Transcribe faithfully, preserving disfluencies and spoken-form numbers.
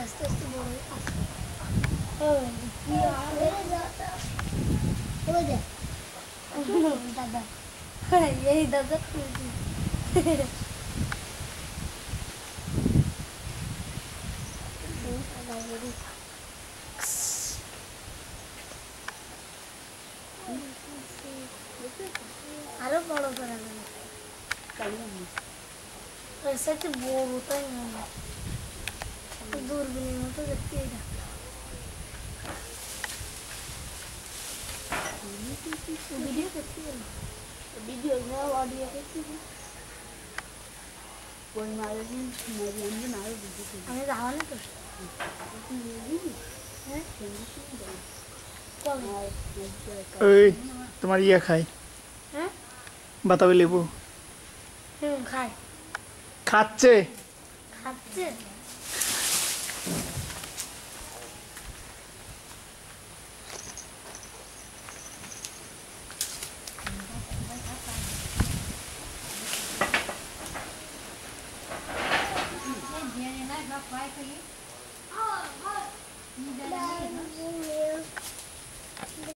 আস্তে আস্তে বড় ওই কি আরে দাদা ওই দে দাদা এই দাদা আরো বড় করে সাথে বড় তাই না দূরবীনের মতো দেখতে এটা ভিডিও দেখতে ভিডিও না অডিও দেখতে कोई मारे दिन मेरी अंदर ना हो बिल्कुल हमें जावा ना तो ओए तुम्हारी ये खाई हैं बताओ लेबू हम्म खाए खाचे खाचे Vai cair.